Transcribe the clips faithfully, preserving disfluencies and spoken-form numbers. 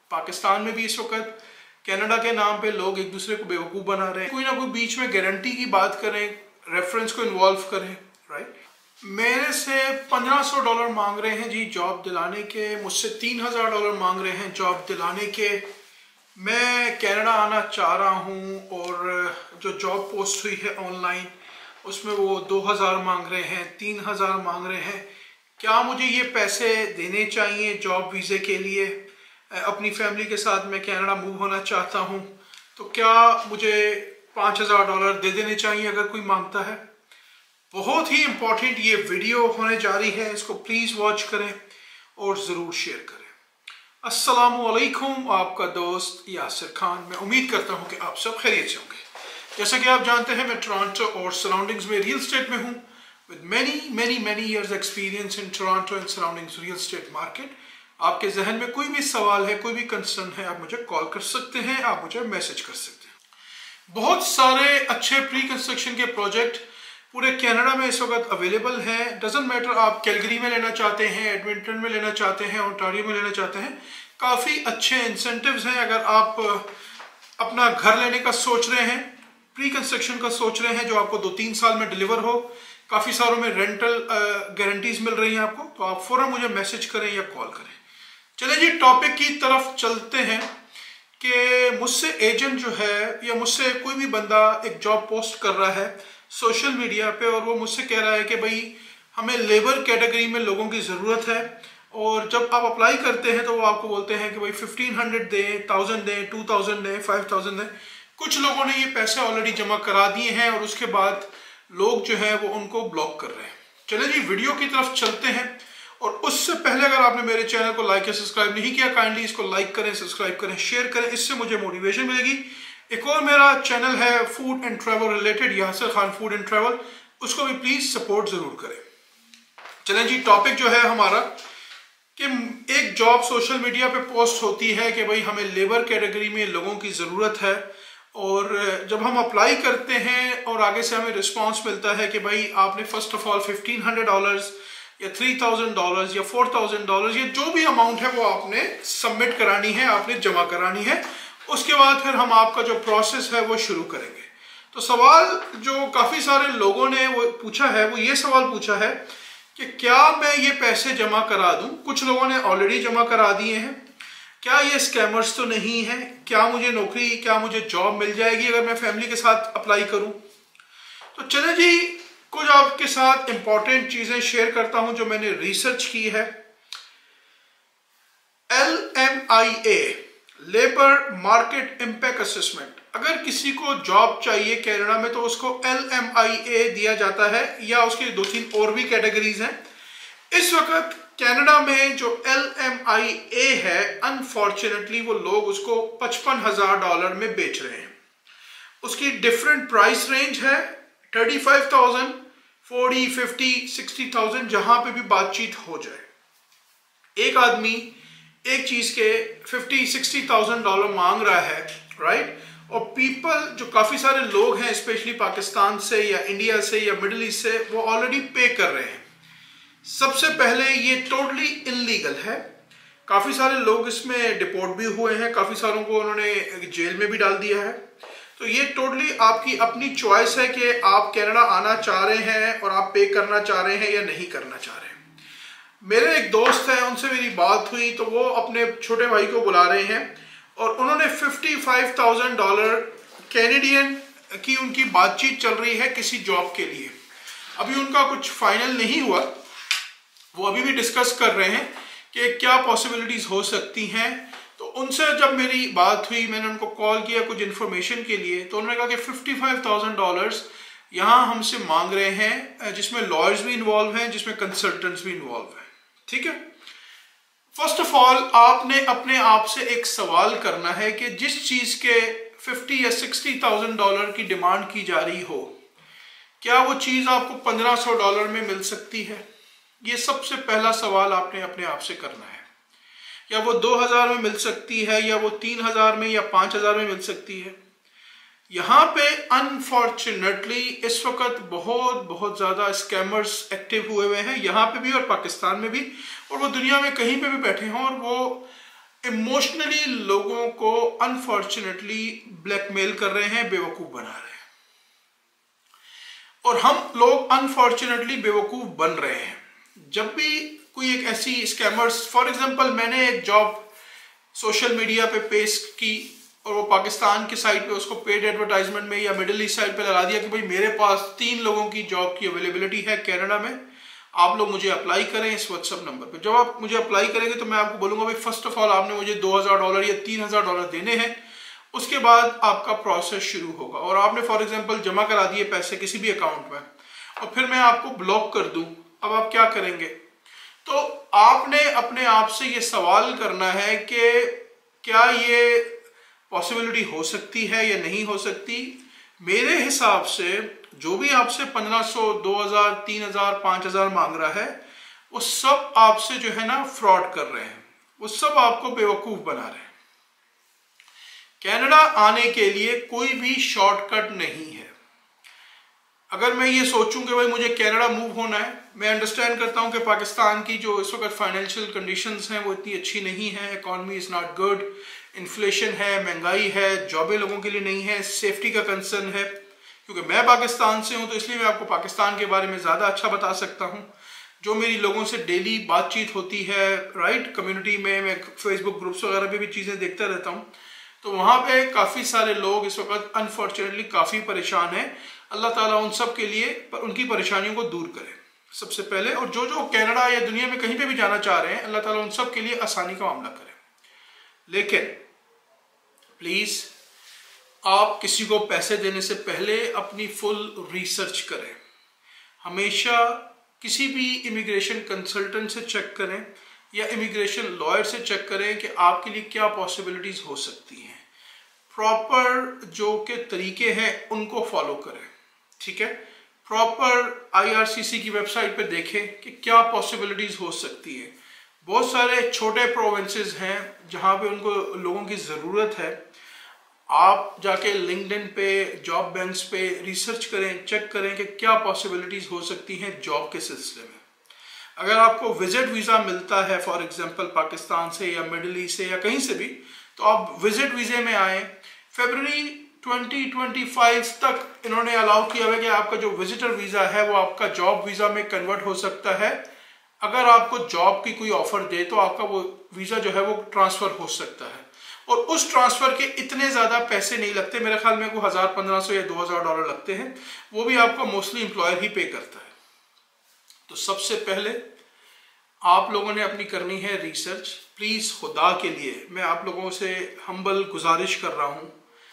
पाकिस्तान में भी इस वक्त कनाडा के नाम पे लोग एक दूसरे को बेवकूफ़ बना रहे हैं। कोई ना कोई बीच में गारंटी की बात करें, रेफरेंस को इन्वॉल्व करें, राइट। मेरे से पंद्रह सौ डॉलर मांग रहे हैं जी जॉब दिलाने के, मुझसे तीन हज़ार डॉलर मांग रहे हैं जॉब दिलाने के। मैं कनाडा आना चाह रहा हूँ और जो जॉब पोस्ट हुई है ऑनलाइन उसमें वो दो हज़ार मांग रहे हैं, तीन हज़ार मांग रहे हैं। क्या मुझे ये पैसे देने चाहिए जॉब वीज़े के लिए? अपनी फैमिली के साथ मैं कनाडा मूव होना चाहता हूँ, तो क्या मुझे पाँच हज़ार डॉलर दे देने चाहिए अगर कोई मांगता है? बहुत ही इम्पोर्टेंट ये वीडियो होने जा रही है, इसको प्लीज़ वॉच करें और ज़रूर शेयर करें। अस्सलामुअलैकुम, आपका दोस्त यासिर खान। मैं उम्मीद करता हूँ कि आप सब खैरियत से होंगे। जैसा कि आप जानते हैं मैं टोरंटो और सराउंडिंग्स में रियल स्टेट में हूँ with many many many years experience in Toronto and surroundings real estate market. आपके जहन में कोई भी सवाल है, कोई भी कंसर्न है, आप मुझे कॉल कर सकते हैं, आप मुझे मैसेज कर सकते हैं। बहुत सारे अच्छे प्री कंस्ट्रक्शन के प्रोजेक्ट पूरे कनाडा में इस वक्त अवेलेबल हैं। डजंट मैटर आप कैलगरी में लेना चाहते हैं, एडमिंटन में लेना चाहते हैं, ओंटारियो में लेना चाहते हैं, काफ़ी अच्छे इंसेंटिव्स हैं। अगर आप अपना घर लेने का सोच रहे हैं, प्री कंस्ट्रक्शन का सोच रहे हैं जो आपको दो तीन साल में डिलीवर हो, काफ़ी सारों में रेंटल गारंटीज मिल रही हैं आपको, तो आप फ़ौरन मुझे मैसेज करें या कॉल करें। चलिए जी टॉपिक की तरफ चलते हैं कि मुझसे एजेंट जो है या मुझसे कोई भी बंदा एक जॉब पोस्ट कर रहा है सोशल मीडिया पे और वो मुझसे कह रहा है कि भाई हमें लेबर कैटेगरी में लोगों की ज़रूरत है, और जब आप अप्लाई करते हैं तो वो आपको बोलते हैं कि भाई फिफ्टीन हंड्रेड दें, थाउजेंड दें, टू थाउजेंड दें, फाइव थाउजेंड दें। कुछ लोगों ने ये पैसे ऑलरेडी जमा करा दिए हैं और उसके बाद लोग जो है वो उनको ब्लॉक कर रहे हैं। चलिए जी वीडियो की तरफ चलते हैं, और उससे पहले अगर आपने मेरे चैनल को लाइक या सब्सक्राइब नहीं किया, काइंडली इसको लाइक करें, सब्सक्राइब करें, शेयर करें, इससे मुझे मोटिवेशन मिलेगी। एक और मेरा चैनल है food and travel related, Yasir Khan food and travel, उसको भी प्लीज सपोर्ट जरूर करें। चलें जी टॉपिक जो है हमारा कि एक जॉब सोशल मीडिया पे पोस्ट होती है कि भाई हमें लेबर कैटेगरी में लोगों की ज़रूरत है, और जब हम अप्लाई करते हैं और आगे से हमें रिस्पांस मिलता है कि भाई आपने first of all fifteen hundred dollars या थ्री थाउजेंड डॉलर्स या फोर थाउजेंड डॉलर्स या जो भी अमाउंट है वो आपने सबमिट करानी है, आपने जमा करानी है। उसके बाद फिर हम आपका जो प्रोसेस है वो शुरू करेंगे। तो सवाल जो काफ़ी सारे लोगों ने वो पूछा है, वो ये सवाल पूछा है कि क्या मैं ये पैसे जमा करा दूं? कुछ लोगों ने ऑलरेडी जमा करा दिए हैं। क्या ये स्कैमर्स तो नहीं है? क्या मुझे नौकरी, क्या मुझे जॉब मिल जाएगी अगर मैं फैमिली के साथ अप्लाई करूं? तो चले जी कुछ आपके साथ इंपॉर्टेंट चीज़ें शेयर करता हूं जो मैंने रिसर्च की है। L M I A labour market impact assessment, अगर किसी को जॉब चाहिए कनाडा में तो उसको एल एम आई ए दिया जाता है, या उसके दो तीन और भी कैटेगरीज हैं। इस वक्त कनाडा में जो एल एम आई ए है, अनफॉर्चुनेटली वो लोग उसको पचपन हजार डॉलर में बेच रहे हैं। उसकी डिफरेंट प्राइस रेंज है, thirty five thousand, forty, fifty, sixty thousand, जहां पे भी बातचीत हो जाए। एक आदमी एक चीज के फिफ्टी सिक्सटी थाउजेंड डॉलर मांग रहा है, राइट। और पीपल जो काफी सारे लोग हैं स्पेशली पाकिस्तान से या इंडिया से या मिडिल ईस्ट से, वो ऑलरेडी पे कर रहे हैं। सबसे पहले ये टोटली इलीगल है। काफी सारे लोग इसमें डिपोर्ट भी हुए हैं, काफी सारों को उन्होंने जेल में भी डाल दिया है। तो ये टोटली आपकी अपनी चॉइस है कि आप कनाडा आना चाह रहे हैं और आप पे करना चाह रहे हैं या नहीं करना चाह रहे हैं। मेरे एक दोस्त हैं, उनसे मेरी बात हुई तो वो अपने छोटे भाई को बुला रहे हैं और उन्होंने fifty five thousand dollar Canadian की उनकी बातचीत चल रही है किसी जॉब के लिए। अभी उनका कुछ फाइनल नहीं हुआ, वो अभी भी डिस्कस कर रहे हैं कि क्या पॉसिबिलिटीज हो सकती हैं। तो उनसे जब मेरी बात हुई, मैंने उनको कॉल किया कुछ इन्फॉर्मेशन के लिए, तो उन्होंने कहा कि फिफ्टी फाइव थाउजेंड डॉलर्स यहाँ हमसे मांग रहे हैं, जिसमें लॉयर्स भी इन्वॉल्व हैं, जिसमें कंसल्टेंट्स भी इन्वॉल्व हैं। ठीक है, फर्स्ट ऑफ ऑल आपने अपने आप से एक सवाल करना है कि जिस चीज के फिफ्टी या सिक्सटी थाउजेंड डॉलर की डिमांड की जा रही हो, क्या वो चीज आपको पंद्रह सौ डॉलर में मिल सकती है? ये सबसे पहला सवाल आपने अपने आप से करना है। या वो दो हजार में मिल सकती है, या वो तीन हजार में या पांच हजार में मिल सकती है। यहाँ पे अनफॉर्चुनेटली इस वक्त बहुत बहुत ज़्यादा स्कैमर्स एक्टिव हुए हुए हैं, यहाँ पे भी और पाकिस्तान में भी, और वो दुनिया में कहीं पे भी बैठे हों, और वो इमोशनली लोगों को अनफॉर्चुनेटली ब्लैकमेल कर रहे हैं, बेवकूफ बना रहे हैं, और हम लोग अनफॉर्चुनेटली बेवकूफ बन रहे हैं। जब भी कोई एक ऐसी स्कैमर्स, फॉर एग्जांपल मैंने एक जॉब सोशल मीडिया पे पेश की और वो पाकिस्तान के साइट पे उसको पेड एडवर्टाइजमेंट में या मिडिल ईस्ट साइड पे लगा दिया कि भाई मेरे पास तीन लोगों की जॉब की अवेलेबिलिटी है कनाडा में, आप लोग मुझे अप्लाई करें इस व्हाट्सएप नंबर पे। जब आप मुझे अप्लाई करेंगे तो मैं आपको बोलूँगा भाई फर्स्ट ऑफ ऑल आपने मुझे दो हज़ार डॉलर या तीन हज़ार डॉलर देने हैं, उसके बाद आपका प्रोसेस शुरू होगा। और आपने फॉर एग्जांपल जमा करा दिए पैसे किसी भी अकाउंट में और फिर मैं आपको ब्लॉक कर दूं, अब आप क्या करेंगे? तो आपने अपने आप से ये सवाल करना है कि क्या ये पॉसिबिलिटी हो सकती है या नहीं हो सकती। मेरे हिसाब से जो भी आपसे पंद्रह सौ, दो हज़ार, तीन हज़ार, पाँच हज़ार मांग रहा है वो सब आपसे जो है ना फ्रॉड कर रहे हैं, वो सब आपको बेवकूफ बना रहे हैं। कनाडा आने के लिए कोई भी शॉर्टकट नहीं है। अगर मैं ये सोचूं कि भाई मुझे कनाडा मूव होना है, मैं अंडरस्टैंड करता हूं कि पाकिस्तान की जो इस वक्त फाइनेंशियल कंडीशंस हैं वो इतनी अच्छी नहीं है, economy is not good, inflation है, महंगाई है, जॉबें लोगों के लिए नहीं है, सेफ्टी का कंसर्न है। क्योंकि मैं पाकिस्तान से हूं तो इसलिए मैं आपको पाकिस्तान के बारे में ज़्यादा अच्छा बता सकता हूं। जो मेरी लोगों से डेली बातचीत होती है, राइट, कम्युनिटी में, मैं फेसबुक ग्रुप्स वगैरह पे भी चीज़ें देखता रहता हूँ, तो वहाँ पे काफ़ी सारे लोग इस वक्त अनफॉर्चुनेटली काफ़ी परेशान हैं। अल्लाह ताला उन सब के लिए पर उनकी परेशानियों को दूर करे सबसे पहले। और जो जो कनाडा या दुनिया में कहीं पे भी जाना चाह रहे हैं, अल्लाह ताला उन सब के लिए आसानी का मामला करे। लेकिन प्लीज़ आप किसी को पैसे देने से पहले अपनी फुल रिसर्च करें। हमेशा किसी भी इमिग्रेशन कंसल्टेंट से चेक करें या इमिग्रेशन लॉयर से चेक करें कि आपके लिए क्या पॉसिबिलिटीज़ हो सकती हैं। प्रॉपर जो के तरीके हैं उनको फॉलो करें, ठीक है। प्रॉपर आईआरसीसी की वेबसाइट पे देखें कि क्या पॉसिबिलिटीज़ हो सकती है। बहुत सारे छोटे प्रोविंसेस हैं जहाँ पे उनको लोगों की ज़रूरत है। आप जाके लिंक्डइन पे, जॉब बैंक्स पे रिसर्च करें, चेक करें कि क्या पॉसिबिलिटीज़ हो सकती हैं जॉब के सिलसिले में। अगर आपको विजिट वीज़ा मिलता है फॉर एग्जांपल पाकिस्तान से या मिडिल ईस्ट से या कहीं से भी, तो आप विजिट वीज़े में आए। फरवरी ट्वेंटी ट्वेंटी फाइव तक इन्होंने अलाउ किया हुआ है कि आपका जो विजिटर वीज़ा है वो आपका जॉब वीज़ा में कन्वर्ट हो सकता है। अगर आपको जॉब की कोई ऑफर दे तो आपका वो वीज़ा जो है वो ट्रांसफ़र हो सकता है, और उस ट्रांसफ़र के इतने ज़्यादा पैसे नहीं लगते। मेरे ख्याल में को हज़ार पंद्रह सौ या दो हज़ार डॉलर लगते हैं, वो भी आपका मोस्टली एम्प्लॉयर ही पे करता है। तो सबसे पहले आप लोगों ने अपनी करनी है रिसर्च। प्लीज़ खुदा के लिए मैं आप लोगों से हम्बल गुजारिश कर रहा हूँ,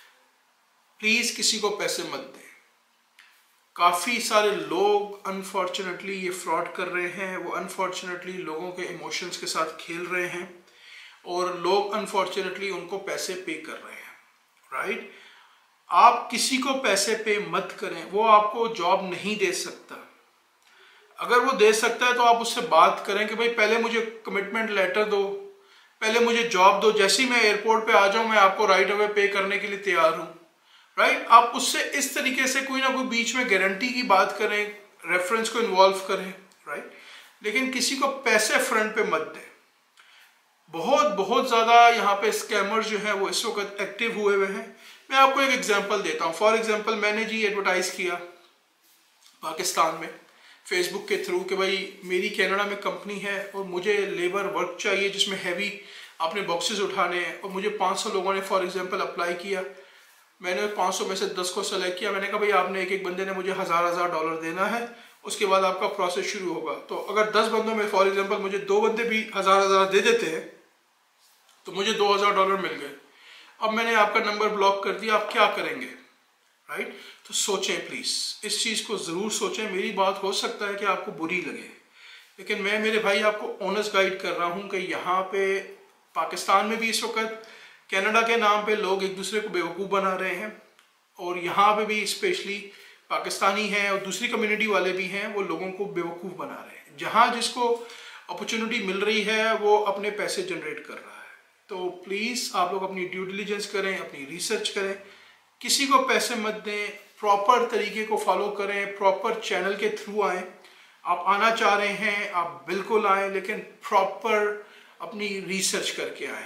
प्लीज़ किसी को पैसे मत दें। काफ़ी सारे लोग अनफॉर्चुनेटली ये फ्रॉड कर रहे हैं, वो अनफॉर्चुनेटली लोगों के इमोशंस के साथ खेल रहे हैं और लोग अनफॉर्चुनेटली उनको पैसे पे कर रहे हैं, राइट। आप किसी को पैसे पे मत करें, वो आपको जॉब नहीं दे सकता। अगर वो दे सकता है तो आप उससे बात करें कि भाई पहले मुझे कमिटमेंट लेटर दो, पहले मुझे जॉब दो, जैसे ही मैं एयरपोर्ट पे आ जाऊं मैं आपको राइट अवे पे करने के लिए तैयार हूं, राइट। आप उससे इस तरीके से कोई ना कोई बीच में गारंटी की बात करें, रेफरेंस को इन्वॉल्व करें, राइट। लेकिन किसी को पैसे फ्रंट पे मत दें। बहुत बहुत ज़्यादा यहाँ पे स्कैमर्स जो हैं वो इस वक्त एक्टिव हुए हुए हैं। मैं आपको एक एग्जांपल देता हूँ। फॉर एग्जांपल मैंने जी एडवर्टाइज किया पाकिस्तान में फेसबुक के थ्रू कि भाई मेरी कनाडा में कंपनी है और मुझे लेबर वर्क चाहिए जिसमें हैवी आपने बॉक्सेस उठाने हैं, और मुझे पाँच सौ लोगों ने फॉर एग्जांपल अप्लाई किया। मैंने पाँच सौ में से दस को सेलेक्ट किया। मैंने कहा भाई आपने एक एक बंदे ने मुझे हज़ार हज़ार डॉलर देना है, उसके बाद आपका प्रोसेस शुरू होगा। तो अगर दस बंदों में फॉर एग्जांपल मुझे दो बंदे भी हज़ार हज़ार दे देते हैं तो मुझे दो हज़ार डॉलर मिल गए। अब मैंने आपका नंबर ब्लॉक कर दिया, आप क्या करेंगे, राइट। तो सोचें प्लीज़, इस चीज़ को ज़रूर सोचें। मेरी बात हो सकता है कि आपको बुरी लगे, लेकिन मैं मेरे भाई आपको ऑनेस्ट गाइड कर रहा हूँ कि यहाँ पे पाकिस्तान में भी इस वक्त कनाडा के नाम पे लोग एक दूसरे को बेवकूफ़ बना रहे हैं, और यहाँ पे भी स्पेशली पाकिस्तानी हैं और दूसरी कम्युनिटी वाले भी हैं, वो लोगों को बेवकूफ़ बना रहे हैं। जहाँ जिसको अपॉर्चुनिटी मिल रही है वो अपने पैसे जनरेट कर रहा है। तो प्लीज़ आप लोग अपनी ड्यू डिलिजेंस करें, अपनी रिसर्च करें, किसी को पैसे मत दें, प्रॉपर तरीके को फॉलो करें, प्रॉपर चैनल के थ्रू आएँ। आप आना चाह रहे हैं आप बिल्कुल आएँ, लेकिन प्रॉपर अपनी रिसर्च करके आएँ।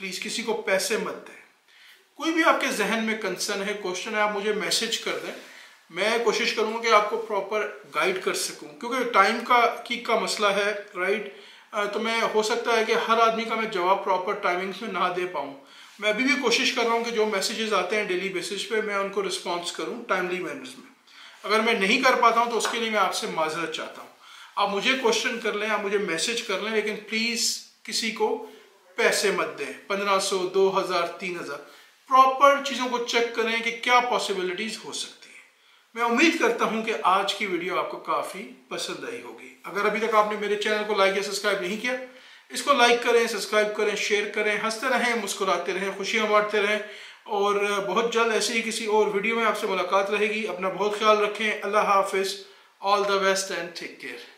प्लीज़ किसी को पैसे मत दें। कोई भी आपके जहन में कंसर्न है, क्वेश्चन है, आप मुझे मैसेज कर दें। मैं कोशिश करूँगा कि आपको प्रॉपर गाइड कर सकूँ, क्योंकि टाइम का की का मसला है, राइट। तो मैं हो सकता है कि हर आदमी का मैं जवाब प्रॉपर टाइमिंग्स में ना दे पाऊँ। मैं अभी भी कोशिश कर रहा हूँ कि जो मैसेजेस आते हैं डेली बेसिस पे मैं उनको रिस्पॉन्स करूँ टाइमली मैनर्स में। अगर मैं नहीं कर पाता हूँ तो उसके लिए मैं आपसे माजरत चाहता हूँ। आप मुझे क्वेश्चन कर लें, आप मुझे मैसेज कर लें, लेकिन प्लीज़ किसी को पैसे मत दें। पंद्रह सौ, दो हज़ार, तीन हज़ार, प्रॉपर चीज़ों को चेक करें कि क्या पॉसिबिलिटीज़ हो सकती हैं। मैं उम्मीद करता हूँ कि आज की वीडियो आपको काफ़ी पसंद आई होगी। अगर अभी तक आपने मेरे चैनल को लाइक या सब्सक्राइब नहीं किया, इसको लाइक करें, सब्सक्राइब करें, शेयर करें, हंसते रहें, मुस्कुराते रहें, खुशियाँ बांटते रहें। और बहुत जल्द ऐसे ही किसी और वीडियो में आपसे मुलाकात रहेगी। अपना बहुत ख्याल रखें। अल्लाह हाफिज़, all the best and take care.